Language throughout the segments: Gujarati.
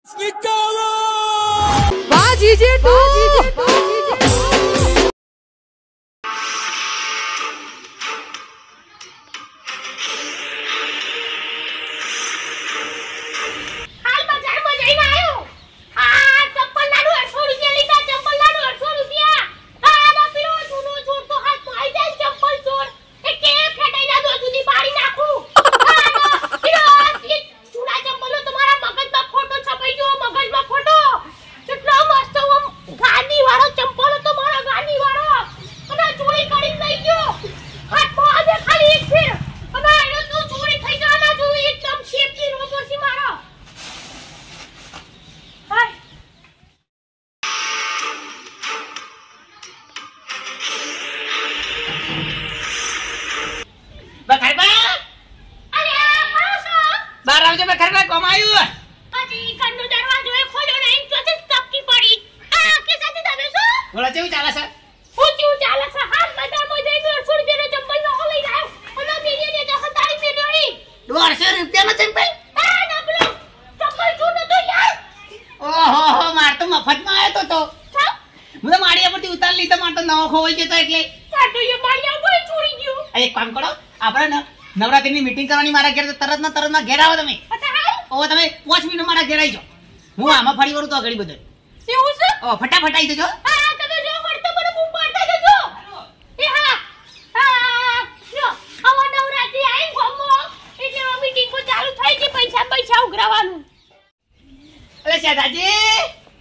નવરાત્રીની મીટિંગ કરવાની મારા ઘેર તરત ના ઘેર આવો તમે. ઓ તમે 5 મિનિટ મારા ઘેર આવી જાઓ. હું આમાં ફરી વળું તો ઘડી બધું. એવું છે? ઓ ફટાફટ આવી જજો. હા તમે જો પડતો મને બૂમ પાડતા જજો. એ હા. હા. જો આવા નવરાત્રી આવી ગમો એટલે મીટિંગ કો ચાલુ થઈ છે પૈસા ઉઘરાવાનું. અલે શાદાજી.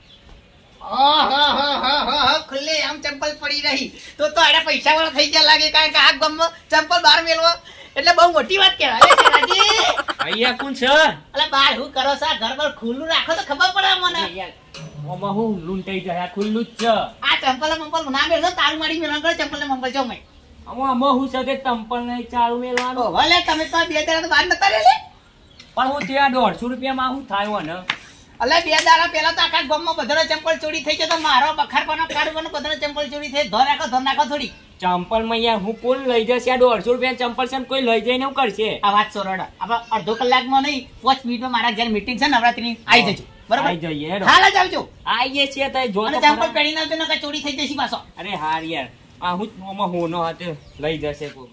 ઓહો ખુલ્લે આમ ચંપલ પડી રહી તો આડા પૈસા વાળા થઈ ગયા લાગે કારણ કે આ ગમો ચંપલ બહાર મેલવો એટલે બહુ મોટી વાત કહેવાય. અલે શાદાજી અહીંયા કોણ છે? અલે બહાર હું કરો છો? ઘર પર ખુલ્લું રાખો તો ખબર પડે મને. યાર ઓમાં હું લૂંટાઈ જાય ખુલ્લું જ છે. આ ચંપલ ના મેલજો તારું મારી મેલણ કરે ચંપલ ને મંપલ જો મે આમાં હું છે કે ચંપલ નહીં ચાલુ મેલવાનું. ભલે તમે તો 2 દાડા તો બહાર નતા રેલે પણ હું ત્યાં 150 રૂપિયામાં હું થાય ને. અલે 2 દાડા પહેલા તો આખા ગામમાં બધાનો ચંપલ ચોરી થઈ ગયો તો મારો બખારવાનો કાઢવાનો બધાનો ચંપલ ચોરી થઈ. ધોર નાખો થોડી ચંપલ માં યાર હું કોણ લઈ જશે? આ 150 રૂપિયા ચંપલ છે કોઈ લઈ જઈને હું કરશે? આ વાત સોરડા આપણે અડધો કલાકમાં નહીં 5 મિનિટમાં મારા ઘેર મીટિંગ છે નવરાત્રીની આવી જજો. બરાબર આવી જઈએ હાલ જ આવજો. આવીએ છીએ તો જો અને ચંપલ પહેરીને આવજો ને ચોરી થઈ જશે પાછો. અરે હાર યાર આ હું ઓમાં હોનો હાથે લઈ જશે કોઈ.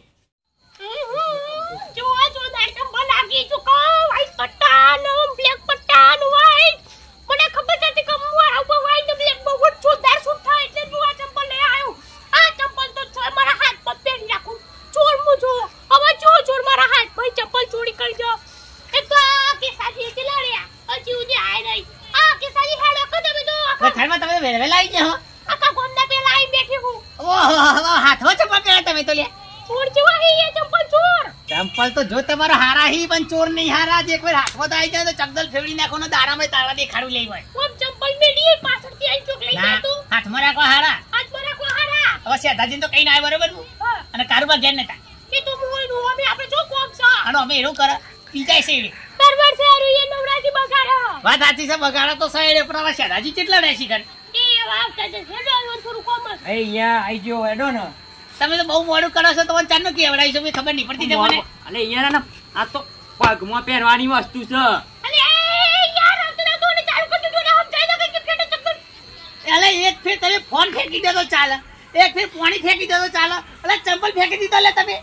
જો ચંપલ લાગી જો કો વ્હાઈટ પટ્ટાનો બ્લેક પટ્ટાનો વ્હાઈટ મને ખબર નથી કે હું આવું વ્હાઈટ ને બ્લેક બહુ જોરદાર સૂટ થાય એટલે હું આ ચંપલ લઈ આવ્યો. આ ચંપલ તો છો મારા હાથ પર પહેરી રાખું ચોર મુ જો હવે ચોર મારા હાથ પર ચંપલ ચોરી કરી દો. એક તો કે સાજી કે લડ્યા હજી ઉદી આય નહીં. આ કે સાજી હેડો કે તમે તો ઘરમાં તમે વેલા આવી ગયા હો. આખા ગોમના પેલા આવી બેઠી હું. ઓહો હાથમાં ચંપલ પહેરા તમે તો લે ચોર જેવા હે એ ચંપલ તો જો તમારા હારા હી પણ ચોર નહીં હારા. જે એકવાર હાથમાં તો આવી જાય તો ચકદલ ફેવડી નાખો ને દાડામાં તાળા દેખાડું લઈ હોય. ઓમ ચંપલ મેડી પાછળથી આવી ચોક લઈ જાય તો હાથમાં રાખો હારા. હવે સેધાજીને તો કઈ ના આવે બરોબર અને કારુબા ઘેર નતા એ તો મોય નો અમે આપણે જો કોમ છે અને અમે એનું કરે પીજાય છે એવી બરાબર છે. અરુ એ નવરાજી બગાડો વાત સાચી છે બગાડો તો સાઈડ પર હવે સેધાજી કેટલા રહેશી કર એ વાત છે હેડો થોડું કોમ એ અહીંયા આવી ગયો હેડો ને. તમે તો બહુ મોડું કરો છો તો મને ચાનો કેવડાવી છો મે ખબર નહીં પડતી તમને. અલે યાર આ તો પગમાં પહેરવાની વસ્તુ છે. અલે યાર આ તો ને ચાલુ કરી દો ને સમજાય ને કે ફેટે ચક્કર. અલે એક ફેર તમે ફોન ફેંકી દે તો ચાલે એક ફેર પાણી ફેંકી દે તો ચાલે. અલે ચંપલ ફેંકી દીધો લે તમે.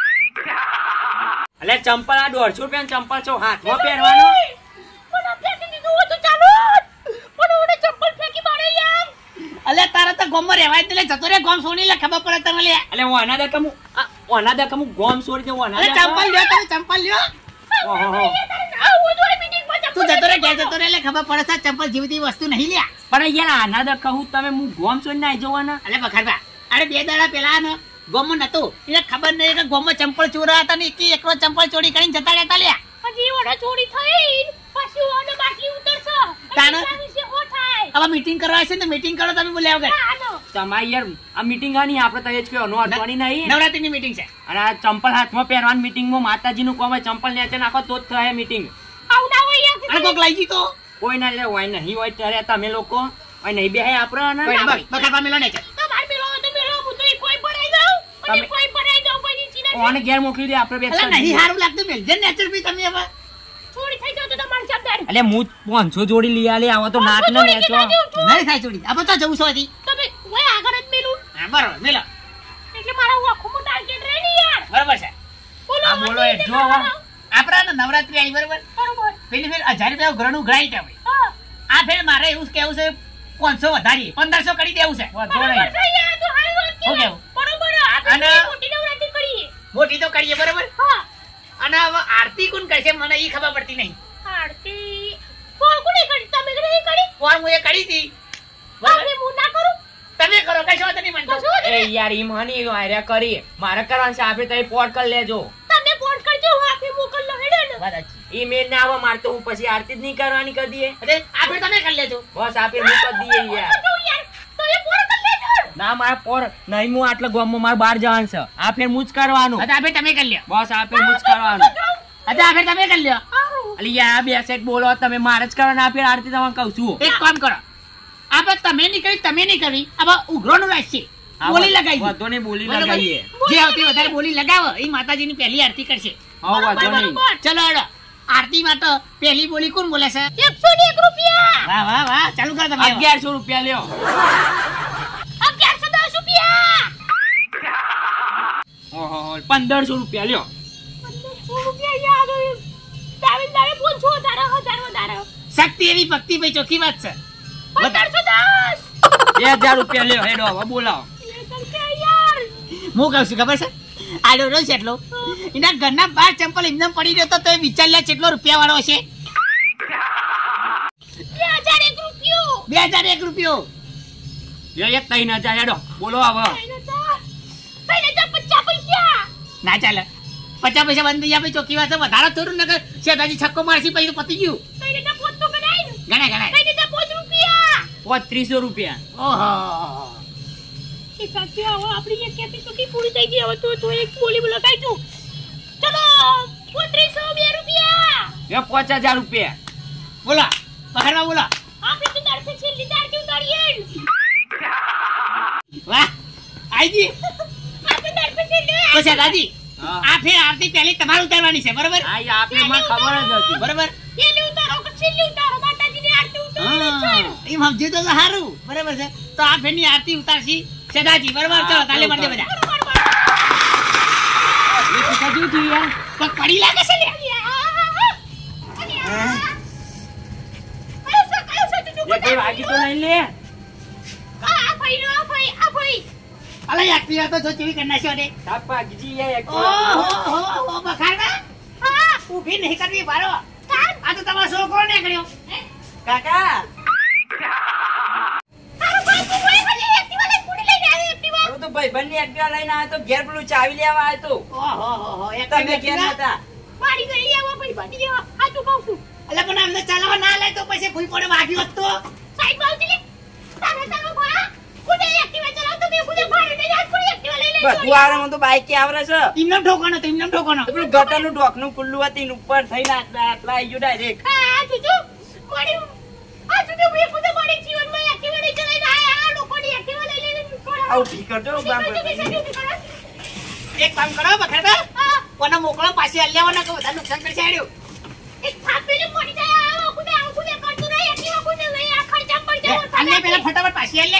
અલે ચંપલ આ 150 રૂપિયાનો ચંપલ છો હાથમાં પહેરવાનો. પણ ફેંકી દીધું તો ચાલો પણ ઓને ચંપલ ફેંકી મારે યાર. અલે તારા તો ગોમમાં રહેવાય એટલે જતો રે ગોમ સોની લે ખબર પડે તને લે. અલે ઓના દે કમુ ગોમ છોડી દે ઓના. અલે ચંપલ લ્યો તમે ચંપલ લ્યો. ઓહો તું જતો રે ઘેર જતો રે લે ખબર પડે છે ચંપલ જેવી વસ્તુ નહીં લ્યા. પણ યાર આના દે કહું તમે હું ગોમ છોડી ના જવાના. અલે બખારબા અરે 2 દાડા પહેલા ને ગોમમાં નતું એને ખબર નહીં કે ગોમમાં ચંપલ ચોરા હતા ને એકલો ચંપલ ચોરી કરીને જતા રહેતા લ્યા. હજી ઓડા ચોરી થઈ પછી ઓને બાકી ઉતરશે તાનો હવે મીટિંગ કરવા છે ને મીટિંગ કરો તમે બોલ્યા વગર. તમારી યાર આ મીટિંગ આની આપણે તો એ જ કહેવાનો અટવાની નહીં. નવરાત્રીની મીટિંગ છે અને આ ચંપલ હાથમાં પહેરવાની મીટિંગમાં માતાજીનું કોમ ચંપલ નેચે નાખો તો જ થાય મીટિંગ. આવડા હોય અને કોક લઈ જી તો કોઈ ના લે હોય નહીં હોય ત્યારે તમે લોકો હોય નહીં બે આપણે બખારબા મેલો ને છે તમાર મેલો તો મેલો હું તો કોઈ પડાઈ દઉં અને કોઈ પડાઈ દઉં કોઈ ની ચીના ઓને ઘેર મોકલી દે આપણે બે. નહીં હારું લાગતું મેલ જે નેચર બી તમે હવે થોડી થઈ જાવ તો તમાર જવાબદારી એટલે હું 500 જોડી લઈ આલે આવો તો નાક ને નેચો નહીં થાય ચોરી આપણે તો જવું છો હતી તમે ઓય આગળ જ મેલું હા બરોબર મેલો એટલે મારા આખું ટાર્ગેટ રેડી યાર બરોબર છે બોલો આ બોલો એ જો હવે આપણા નવરાત્રી આવી બરોબર બરોબર પેલી ફેર 1000 રૂપિયા ઘરનું ઉઘરાઈ છે આપણે હા આ ફેર મારે એવું કેવું છે 500 વધારી 1500 કરી દેવું છે વધો બરોબર નહીં છે યાર તો હારી વાત શું છે કેવું? બરોબર આપણે અને- મોટી નવરાત્રી કરીએ મોટી તો કરીએ બરોબર હા અને હવે આરતી કોણ કરશે મને ઈ ખબર પડતી નહીં આરતી કોણ કોને કરી તમે કરી કરી કોણ હું એ કરી હતી બરોબર આપણે હું ના કરું તમે કરો કશો વાંધો નહીં મને તો. એ યાર ઈ મની આર્યા કરી મારે કરવાનું છે આપણે તઈ પોટ કરી લેજો તમે ફોન કરજો હું આખી મોકલ લો હેડે ને વાત સાચી. ઈ મેં ના આવે માર તો હું પછી આરતી જ નહીં કરવાની કરી દઈએ અરે આ ફેર તમે કરી લેજો બસ આપે હું કરી દઈએ યાર તો યાર તો એ ફોન કરી લેજો ના મારા પોર નહીં હું આટલા ગામમાં મારે બહાર જવાનું છે આ ફેર હું જ કરવાનું આ ફેર તમે કરી લ્યો બસ આ ફેર હું જ કરવાનું આ ફેર તમે કરી લ્યો અલી યાર બે સેટ બોલો તમે મારે જ કરવાનું આ ફેર આરતી તમને કહું છું એક કામ કરો આપણે તમે નહીં કરી તમે નહીં કરી હવે ઉઘરોનું રાખશે બોલી લગાવી દો. વધો નહીં બોલી બરોબર? લગાવીએ જે આવતી વધારે બોલી લગાવો એ માતાજીની પહેલી આરતી કરશે હા વધો નહીં ચલો હેડો આરતીમાં તો પહેલી બોલી કોણ બોલે છે 101 રૂપિયા વાહ વાહ વાહ ચાલુ કરો તમે 1100 રૂપિયા લ્યો 1110 રૂપિયા ઓહો 1500 રૂપિયા લ્યો 1500 રૂપિયા યાર દાવે દાવે બોલછો વધારે શક્તિ એવી ભક્તિ ભાઈ ચોખ્ખી વાત છે 1510 2000 રૂપિયા લ્યો હેડો હવે બોલાવો યાર હું કહું છું ખબર છે આડો રહ્યો છે એટલો એના ઘરના બાર ચંપલ એમને પડી રહ્યો તો એ વિચાર લે કેટલો રૂપિયા વાળો છે 2001 રૂપિયો 2001 રૂપિયો લ્યો એક 3000 હેડો બોલો હવે 50 પૈસા ના ચાલે 50 પૈસા બંધ થઈ જાય ભાઈ ચોખ્ખી વાત છે વધારે થોડું નકર શેઠાજી છક્કો મારસી પછી તો પતી ગયું તઈને પોત તો ગણાય ને ગણાય ગણાય તઈને 5 રૂપિયા 3500 રૂપિયા ઓહો એ સાચી આવો આપણી એક કેપેસિટી પૂરી થઈ ગઈ હવે તો એક બોલી લગાઈ છું ચલો 3502 રૂપિયા લ્યો 5000 રૂપિયા બોલા બહારમાં બોલા આપણે તો દરસે છેલ્લી દારથી ઉતારીએ વાહ આઈજી આપણે દરસે છેલ્લે તો શેઠાજી હા. આ ફેર આરતી પહેલી તમારે ઉતારવાની છે બરોબર હા ઈ આપે મને ખબર જ હતી બરોબર પેલી ઉતારો કે છેલ્લી ઉતારો માતાજીની આરતી ઉતારો છે એમ સમજ્યું તો સારું બરાબર છે તો આ ફેરની આરતી ઉતારશી શેઠાજી બરોબર ચલો તાલે મારજો બધા એ પૈસા જેવું થયું યાર પગ પડી લાગે છે લે એ કઈ વાગી તો નહીં લે અલે એક્ટિવા તો જો ચેવી કરી નાખ્યો ને સાપ વાગી યાર એક ઓહો બખાડવા ઊભી નહીં કરવી બારો આ તો તમારો છોકરો ને કર્યો કાકા હવે તો ભાઈ બંને એક્ટિવા લઈને આવ્યો તો ઘેર પેલું ચાવી લેવા આવ્યો તો ઓહો તમે ઘેર નતા અલે પણ અમને ચાલવા ના લે તો પછી ભૂલ પડે વાગ્યું હોત તો બધું આરામ તો બાઈક કે આવરે છે એમને ઠોકાનો તો એમને ઠોકાનો પેલું ગટરનું ઢોકનું ખુલ્લું હતું ઉપર થઈને આટલા આટલા આવી ગયું ડાયરેક્ટ આવું ઠીક કરજો એક કામ કરો બખાડા કોને મોકલો પાછી અલ્યાવાના કે વધારે નુકસાન કરશે આડ્યો અલ્યા પેલા ફટાફટ પાછી અલ્લે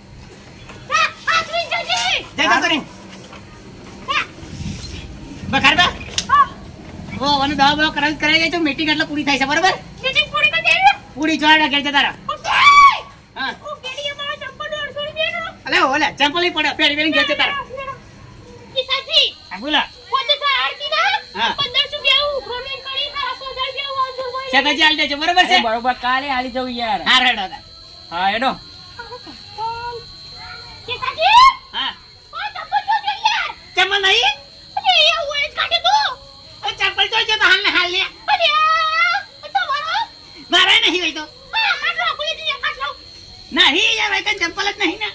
જય તો રે બખાડા ઓ અને દવા બવા કરાવી દેજો મીટિંગ એટલે પૂરી થાય છે બરોબર પૂરી જોડા ઘેર જતા રહો હા અલે ઓલે ચંપલ ઈ પડે પેરી પેરી ઘેર જતા રહો હા બોલા હા શેઠાજી આલી દેજો બરોબર છે બરોબર કાલે હાલી જવું યાર હા રેડો હા હેડો હા ચંપલ નહીં ચંપલ તો છે તો હાલ ને હાલ લે મારે નહીં હોય તો નહીં યાર ભાઈ કઈ ચંપલ જ નહીં ને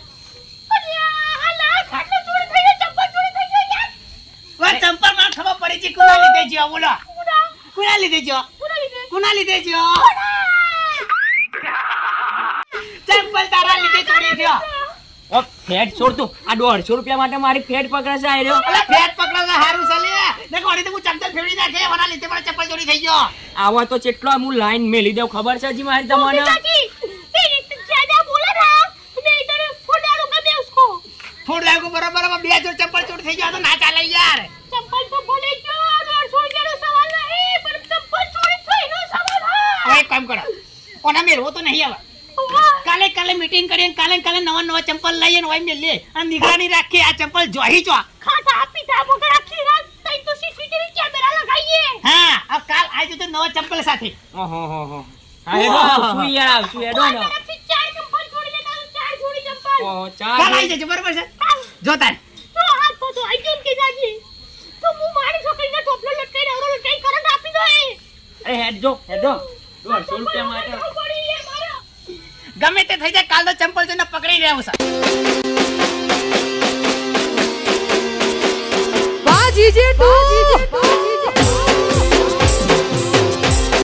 વા ચંપલ માં ખબર પડી છે કોના લીધે છે બોલો કોના લીધે છે કોના લીધે છે ચંપલ તારા લીધે ચોરી થયો ઓ ફેટ છોડ તું આ 150 રૂપિયા માટે મારી ફેટ પકડાશે આયરો અલા ફેટ પકડાવવા હારું છે લે ને કોડી તો હું ચંપલ ફેરવી નાખે ઓના લીધે મારા ચંપલ ચોરી થઈ ગયો આવો તો કેટલો હું લાઈન મેલી દઉં ખબર છે જી મારી તમને ज्यादा बोला ना मैं इधर फोड़ डालूंगा मैं उसको ફોડ લાગુ બરાબર બે જોડ ચંપલ ચોટ થઈ ગયો તો ના ચાલે યાર चप्पल तो बोले जो और छोड़ देने सवाल नहीं पर चप्पल चोरी थई नो सवाल है હવે એક કામ કરો કોના મેળવો તો નહીં આવે કાલે મીટિંગ કરીએ કાલે નવા ચંપલ લઈએ ને ઓય મેલ લે અને નિગરાની રાખીએ આ ચંપલ જોહી ચો खाता पीता वगैरह आखी रात तई तो सीसीटीवी कैमरा लगाइए હા આ કાલ આજે તો નવા ચંપલ સાથે ઓહો હો હો હા હેડો આવશું યાર આવશું હેડો ને मेरा फिर 4 चप्पल छोड़ देता हूं 4 जोड़ी चप्पल ઓહો કાલ ચાલ આવી જજો બરાબર છે જોતા तो हाथ को तो आई के जाजी तो मुंह मारी છોકરીને ટોપલો લટકાઈ રેવરો લટકાઈ કરંટ આપી દો એ હેડજો 150 રૂપિયા માટે પડી એ મારો ગમે તે થઈ જાય કાલ તો ચંપલ જોઈને પકડી લેવું છે Baji Jetu.